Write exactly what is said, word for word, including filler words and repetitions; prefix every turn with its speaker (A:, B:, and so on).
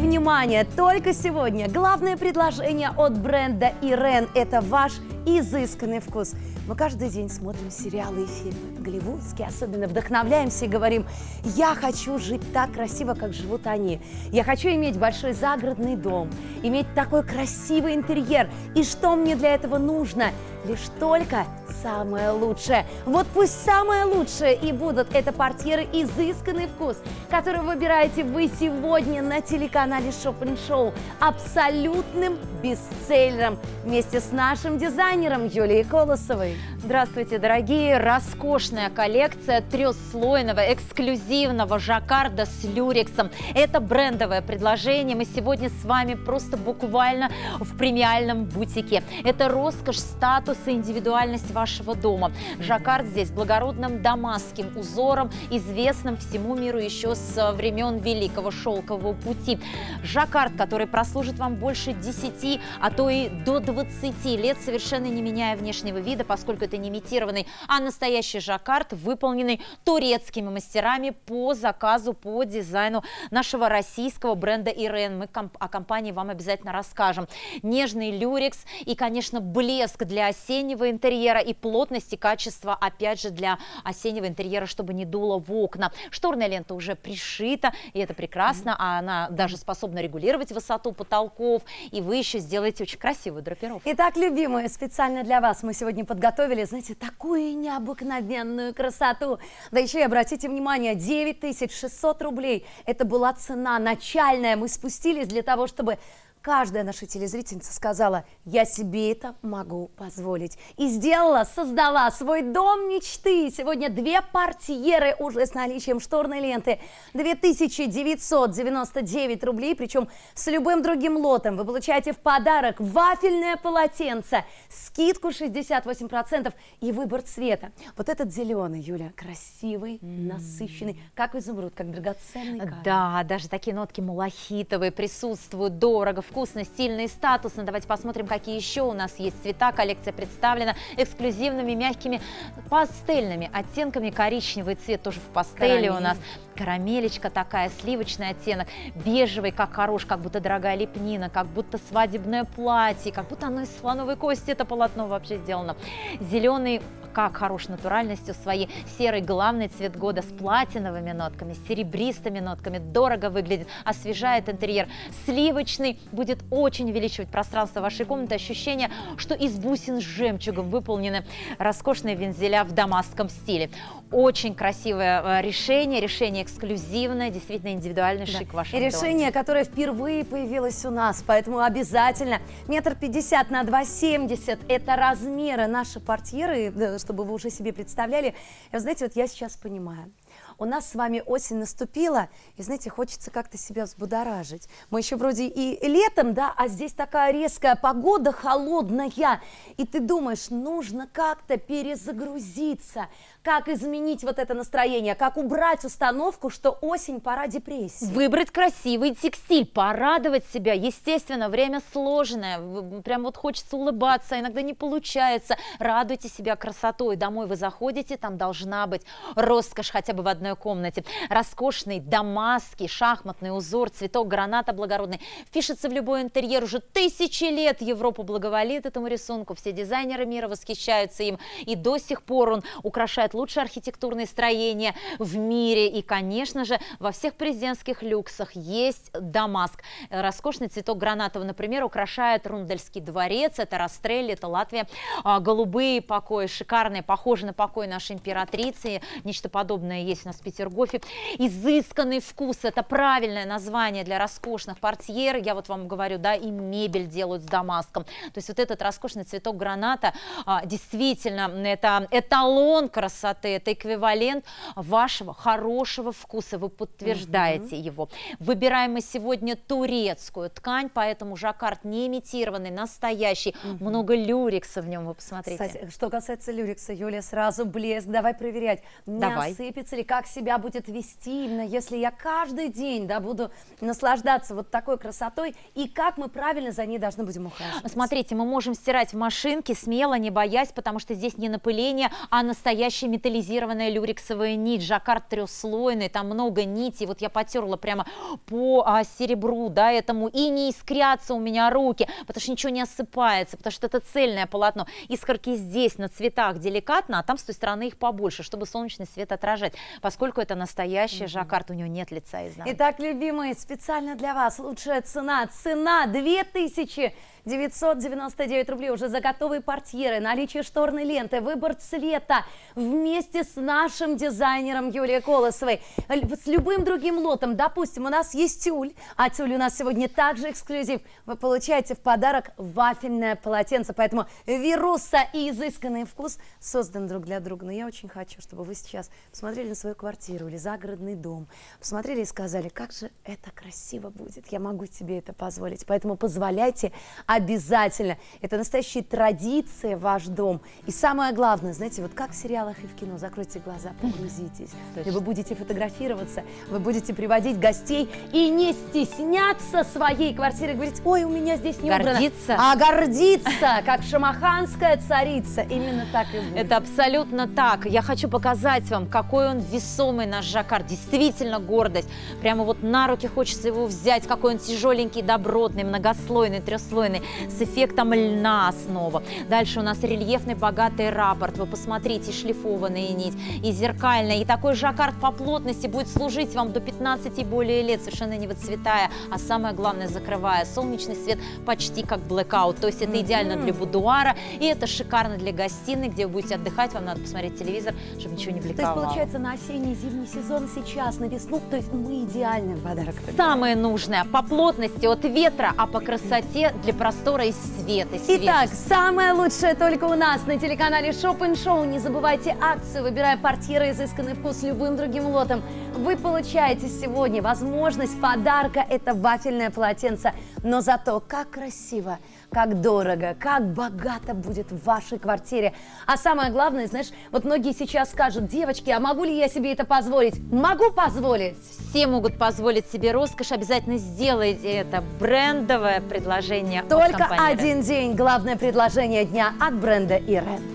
A: внимание, только сегодня главное предложение от бренда Ирэн – это ваш изысканный вкус. Мы каждый день смотрим сериалы и фильмы голливудские, особенно вдохновляемся и говорим: я хочу жить так красиво, как живут они. Я хочу иметь большой загородный дом, иметь такой красивый интерьер. И что мне для этого нужно? Лишь только самое лучшее. Вот пусть самое лучшее и будут это портьеры «Изысканный вкус», которые выбираете вы сегодня на телеканале Шоппинг Шоу абсолютным бестселлером вместе с нашим дизайнером Юлией Колосовой.
B: Здравствуйте, дорогие! Роскошная коллекция трехслойного эксклюзивного жаккарда с люрексом. Это брендовое предложение. Мы сегодня с вами просто буквально в премиальном бутике. Это роскошь, статус и индивидуальность вашего дома. Жаккард здесь благородным дамасским узором, известным всему миру еще с времен Великого Шелкового пути. Жаккард, который прослужит вам больше десяти, а то и до двадцати лет, совершенно не меняя внешнего вида, поскольку это не имитированный, а настоящий жаккард, выполненный турецкими мастерами по заказу, по дизайну нашего российского бренда Ирэн. Мы о компании вам обязательно расскажем. Нежный люрекс и, конечно, блеск для осеннего интерьера и плотность и качество, опять же, для осеннего интерьера, чтобы не дуло в окна. Шторная лента уже пришита, и это прекрасно, а она даже способна регулировать высоту потолков, и вы еще сделаете очень красивую драпировку.
A: Итак, любимые, специально для вас мы сегодня подготовили, знаете, такую необыкновенную красоту. Да еще и обратите внимание, девять тысяч шестьсот рублей. Это была цена начальная. Мы спустились для того, чтобы каждая наша телезрительница сказала: я себе это могу позволить. И сделала, создала свой дом мечты. Сегодня две портьеры уже с наличием шторной ленты. две тысячи девятьсот девяносто девять рублей, причем с любым другим лотом вы получаете в подарок вафельное полотенце, скидку шестьдесят восемь процентов и выбор цвета. Вот этот зеленый, Юля, красивый, mm. насыщенный, как изумруд, как драгоценный камень.
B: Да, даже такие нотки малахитовые присутствуют, дорого, вкусно, стильно и статусно. Давайте посмотрим, какие еще у нас есть цвета. Коллекция представлена эксклюзивными мягкими пастельными оттенками. Коричневый цвет тоже в пастели. Карамель. У нас карамелечка такая, сливочный оттенок, бежевый, как хорош, как будто дорогая лепнина, как будто свадебное платье, как будто оно из слоновой кости, это полотно вообще сделано. Зеленый, как хорош натуральностью своей, серый главный цвет года с платиновыми нотками, с серебристыми нотками, дорого выглядит, освежает интерьер. Сливочный будет очень увеличивать пространство вашей комнаты, ощущение, что из бусин с жемчугом выполнены роскошные вензеля в дамасском стиле. Очень красивое решение, решение эксклюзивное, действительно индивидуальный шик да. вашего
A: И решение,
B: дома.
A: которое впервые появилось у нас, поэтому обязательно метр пятьдесят на два семьдесят – это размеры наши портьеры, чтобы вы уже себе представляли. И, знаете, вот я сейчас понимаю. У нас с вами осень наступила, и, знаете, хочется как-то себя взбудоражить. Мы еще вроде и летом, да, а здесь такая резкая погода, холодная, и ты думаешь, нужно как-то перезагрузиться, как изменить вот это настроение, как убрать установку, что осень, пора депрессии.
B: Выбрать красивый текстиль, порадовать себя. Естественно, время сложное, прям вот хочется улыбаться, иногда не получается. Радуйте себя красотой. Домой вы заходите, там должна быть роскошь хотя бы в одной комнате. Роскошный дамасский шахматный узор, цветок граната благородный. Впишется в любой интерьер. Уже тысячи лет Европа благоволит этому рисунку. Все дизайнеры мира восхищаются им. И до сих пор он украшает лучшие архитектурные строения в мире. И, конечно же, во всех президентских люксах есть дамаск. Роскошный цветок гранатовый, например, украшает Рундельский дворец. Это Растрелли, это Латвия. Голубые покои, шикарные, похожи на покой нашей императрицы. Нечто подобное есть у нас в Петергофе. Изысканный вкус – это правильное название для роскошных портьер. Я вот вам говорю, да, и мебель делают с дамаском. То есть вот этот роскошный цветок граната действительно это эталон красоты, это эквивалент вашего хорошего вкуса. Вы подтверждаете mm-hmm. его. Выбираем мы сегодня турецкую ткань, поэтому жаккард не имитированный, настоящий. Mm-hmm. Много люрекса в нем, вы посмотрите.
A: Кстати, что касается люрекса, Юля, сразу блеск. Давай проверять, не
B: Давай.
A: осыпется ли, как себя будет вести, именно если я каждый день, да, буду наслаждаться вот такой красотой, и как мы правильно за ней должны будем ухаживать.
B: Смотрите, мы можем стирать в машинке смело, не боясь, потому что здесь не напыление, а настоящий металлизированная люрексовая нить, жаккард трехслойный, там много нитей. Вот я потерла прямо по а, серебру, да, этому, и не искрятся у меня руки, потому что ничего не осыпается, потому что это цельное полотно. Искорки здесь на цветах деликатно, а там с той стороны их побольше, чтобы солнечный свет отражать, поскольку это настоящий mm-hmm. жаккард, у него нет лица изнанки.
A: Итак, любимые, специально для вас лучшая цена. Цена две тысячи девятьсот девяносто девять рублей уже за готовые портьеры, наличие шторной ленты, выбор цвета вместе с нашим дизайнером Юлией Колосовой. С любым другим лотом, допустим, у нас есть тюль, а тюль у нас сегодня также эксклюзив. Вы получаете в подарок вафельное полотенце, поэтому вируса и изысканный вкус создан друг для друга. Но я очень хочу, чтобы вы сейчас посмотрели на свою квартиру или загородный дом, посмотрели и сказали, как же это красиво будет, я могу себе это позволить. Поэтому позволяйте обязательно. Это настоящая традиция, ваш дом. И самое главное, знаете, вот как в сериалах и в кино, закройте глаза, погрузитесь. И вы будете фотографироваться, вы будете приводить гостей и не стесняться своей квартиры, говорить, ой, у меня здесь не убрано.
B: Гордиться.
A: А гордиться, как шамаханская царица. Именно так и будет.
B: Это абсолютно так. Я хочу показать вам, какой он весомый наш жаккард. Действительно гордость. Прямо вот на руки хочется его взять, какой он тяжеленький, добротный, многослойный, трехслойный, с эффектом льна основа. Дальше у нас рельефный богатый раппорт. Вы посмотрите, шлифованная нить и зеркальная. И такой жаккард по плотности будет служить вам до пятнадцати и более лет, совершенно не выцветая, а самое главное, закрывая солнечный свет почти как blackout. То есть это идеально для будуара, и это шикарно для гостиной, где вы будете отдыхать, вам надо посмотреть телевизор, чтобы ничего не бликовало.
A: То есть получается на осенний-зимний сезон сейчас, на весну, то есть мы идеальный подарок.
B: Самое нужное по плотности от ветра, а по красоте для простора и света.
A: Итак, самое лучшее только у нас на телеканале Shop and Show. Не забывайте акцию, выбирая портьеры изысканный вкус любым другим лотом. Вы получаете сегодня возможность подарка, это вафельное полотенце. Но зато как красиво, как дорого, как богато будет в вашей квартире. А самое главное, знаешь, вот многие сейчас скажут, девочки, а могу ли я себе это позволить? Могу позволить.
B: Все могут позволить себе роскошь, обязательно сделайте это. Брендовое предложение.
A: Только один день, главное предложение дня от бренда Ирен.